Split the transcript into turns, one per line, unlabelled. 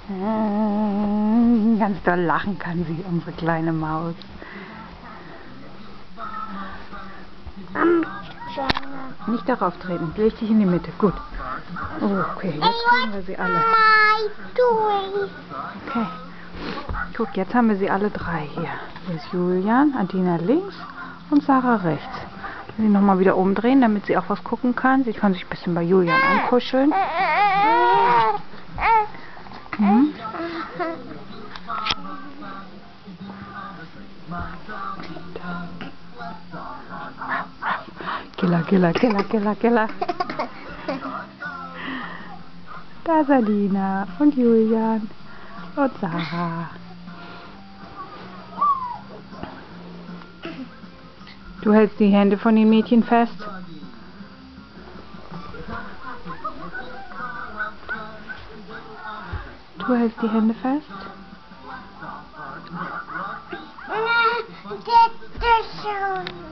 Ganz doll lachen kann sie, unsere kleine Maus. Nicht darauf treten, leg dich in die Mitte. Gut. Oh, okay, jetzt kriegen wir sie alle. Okay. Guck, jetzt haben wir sie alle drei hier. Hier ist Julian, Adina links und Sarah rechts. Ich will sie nochmal wieder umdrehen, damit sie auch was gucken kann. Sie kann sich ein bisschen bei Julian ankuscheln. Mhm. Killer, Killer, Killer, Killer, Killer. Da ist Adina und Julian und Sarah. Du hältst die Hände von den Mädchen fest. Du hältst die Hände fest.
Das schon.